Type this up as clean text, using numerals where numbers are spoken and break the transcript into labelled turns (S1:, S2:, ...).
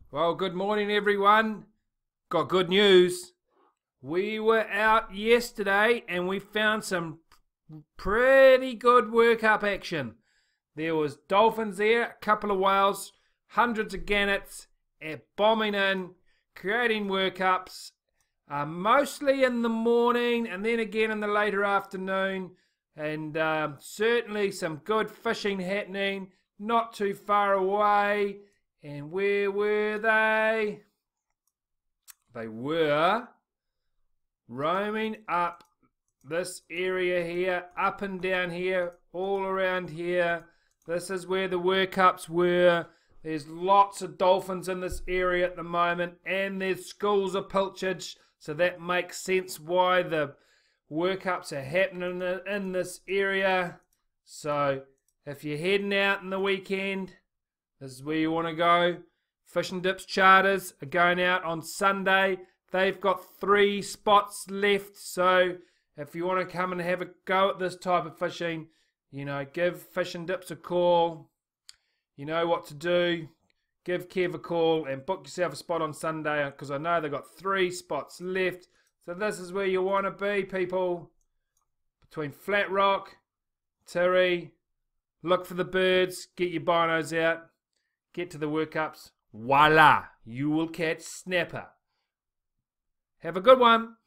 S1: Well, good morning, everyone. Got good news. We were out yesterday and we found some pretty good workup action. There was dolphins there, a couple of whales, hundreds of gannets, bombing in, creating workups, mostly in the morning and then again in the later afternoon. And certainly some good fishing happening, not too far away. And where were they? They were roaming up this area here, up and down here, all around here. This is where the workups were. There's lots of dolphins in this area at the moment, and there's schools of pilchard's, so that makes sense why the workups are happening in this area. So if you're heading out in the weekend, this is where you want to go. Fish and Dips charters are going out on Sunday. They've got 3 spots left. So if you want to come and have a go at this type of fishing, give Fish and Dips a call. You know what to do. Give Kev a call and book yourself a spot on Sunday, because I know they've got 3 spots left. So this is where you want to be, people. Between Flat Rock, Tirri, look for the birds, get your binos out. Get to the workups. Voila! You will catch snapper. Have a good one.